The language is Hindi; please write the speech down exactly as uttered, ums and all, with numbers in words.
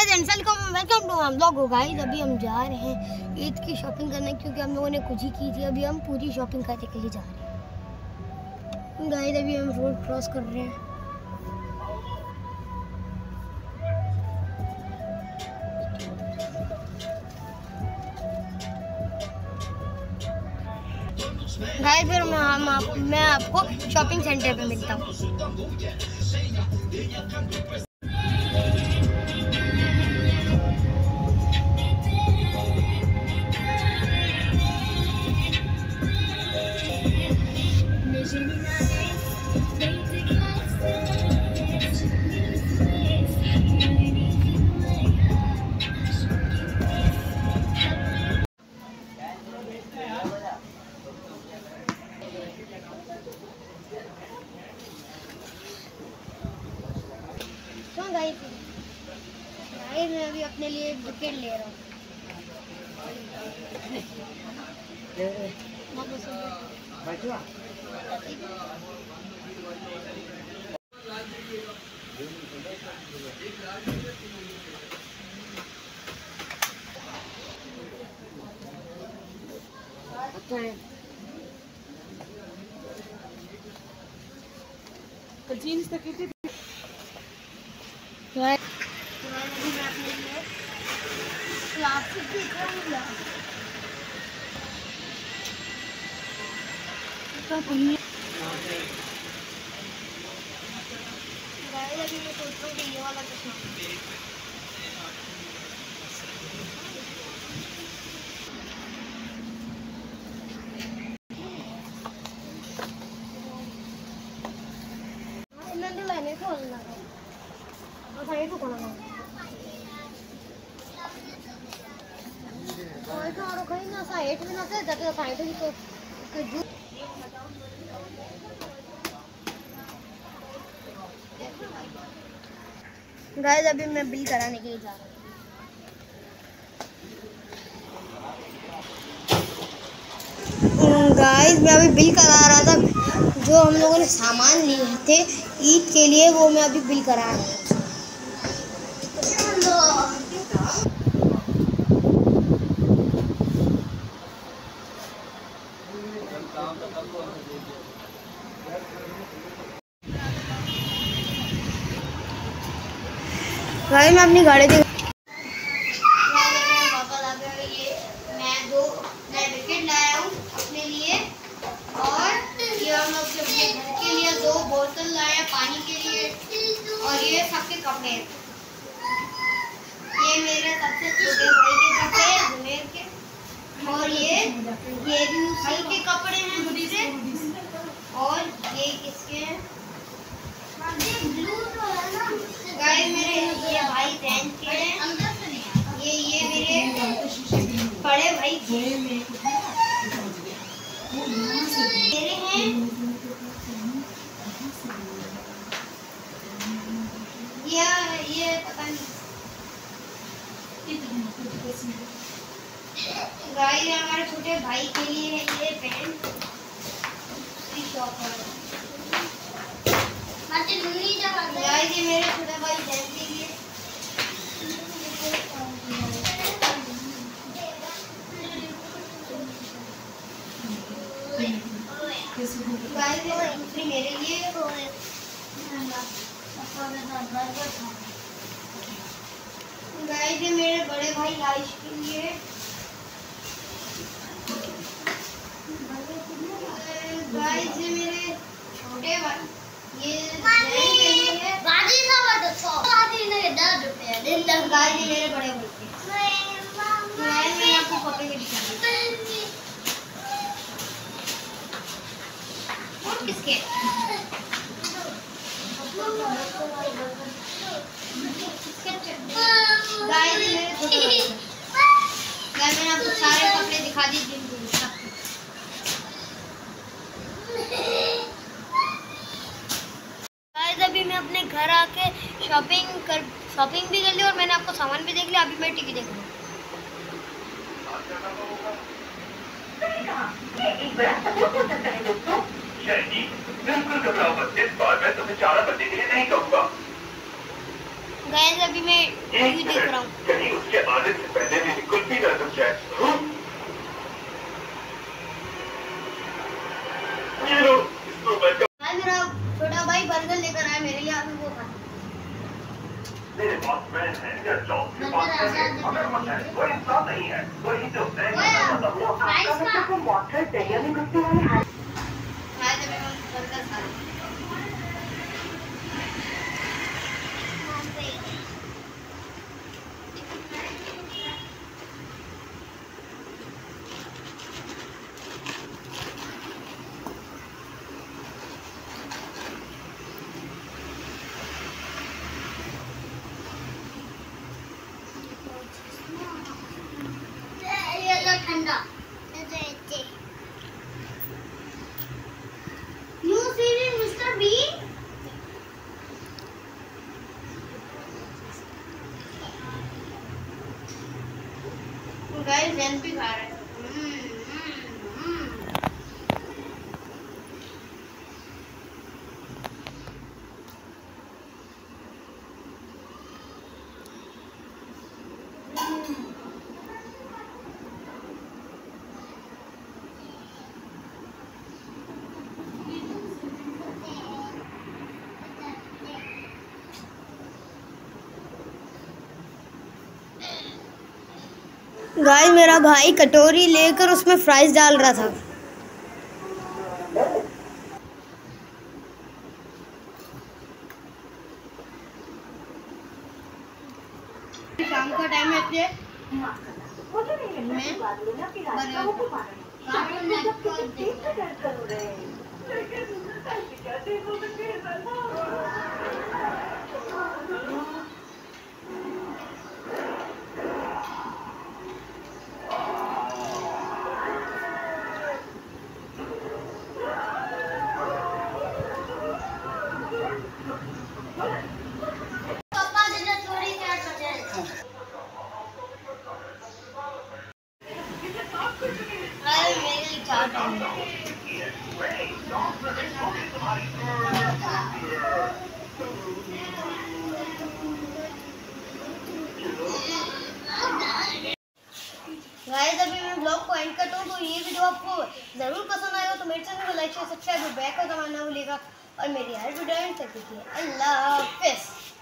गाइस एंड वेलकम टू हम लोग गाइस। अभी हम जा रहे हैं ईद की शॉपिंग करने क्योंकि हम लोगों ने कुछ ही की थी। अभी हम पूरी शॉपिंग करने के लिए जा रहे हैं गाइस। अभी हम रोड क्रॉस कर रहे हैं। गाइस फिर मैं, हम आप, मैं आपको शॉपिंग सेंटर पे मिलता हूँ। गाइस गाइस मैं अभी अपने लिए विकेट ले रहा हूँ। जीन्स तक कितनी प्लास्टिक की अभी मैं सोच रहा हूँ कि ये वाला चश्मा लाने को तो कोना और कहीं ना साइड में ना से जाते साइड ही तो गाइस अभी मैं बिल कराने के लिए जा रहा हूँ। गाइस मैं अभी बिल करा रहा था। जो हम लोगों ने सामान लिए थे ईद के लिए वो मैं अभी बिल करा रहा हूँ। गाइस मैं अपनी गाड़ी दे मैं दो मैं विकेट लाया हूँ अपने लिए और ये हम लोग अपने घर के लिए दो बोतल लाया पानी के लिए और ये सबके कपड़े हैं। ये मेरे सबसे छोटे भाई के कपड़े हैं जुमेर के और ये ये भी उसी के कपड़े हैं मुझसे और ये किसके हैं गाइस मेरे ये भाई बहन के हैं। ये ये मेरे बड़े भाई के मेरे हैं। ये ये पता नहीं गाइस हमारे छोटे भाई के लिए है ये पैंट शॉप है। गाइस ये मेरे छोटे भाई बहन के लिए गाइस ये दूसरी मेरे लिए गाइस ये मेरे बड़े भाई आयुष के लिए गाइस ये मेरे छोटे भाई ये के लिए है। बाजी सब तो सौ बाजी ने दस रुपए दिन तक गाइस ये मेरे बड़े भाई के गाइस मैं आपको कपड़े के दिखाऊंगी और किसके गाइस ये मेरे छोटे भाई गाइस मैंने आपको सारे कपड़े दिखा दिए जिनको अभी मैं अपने घर आके शॉपिंग कर शॉपिंग भी कर ली और मैंने आपको सामान भी देख लिया। अभी मैं टीवी देख रहा हूँ। गाइस अभी मैं टीवी देख रहा हूँ। कहीं उसके आने से पहले मेरी कुल्फी ना रुक जाए। ये लो, इसको मैं मेरा छोटा भाई बर्गर लेकर आया मेरे लिए, अभी वो खा। मेरे पास मैन है या जॉब के पास है, अगर वो है वो इंसान नहीं है, वही तो मैं मतलब वो वाटर चाहिए नहीं करते हैं। हां जब मैं बर्गर खा रहा हूं। ठंडा new series mister Bean. Guys Jain भी खा रहे हैं। गाइस मेरा भाई कटोरी लेकर उसमें फ्राइज डाल रहा था। शाम का टाइम है इसलिए गाइस अभी मैं ब्लॉग को एंड करता हूँ। तो ये वीडियो आपको जरूर पसंद आएगा तो मेरे चैनल को लाइक शेयर सब्सक्राइब बैक को दबाना भूलिएगा और मेरी हर वीडियो एंड तक देखिए। अल्लाह हाफिज़।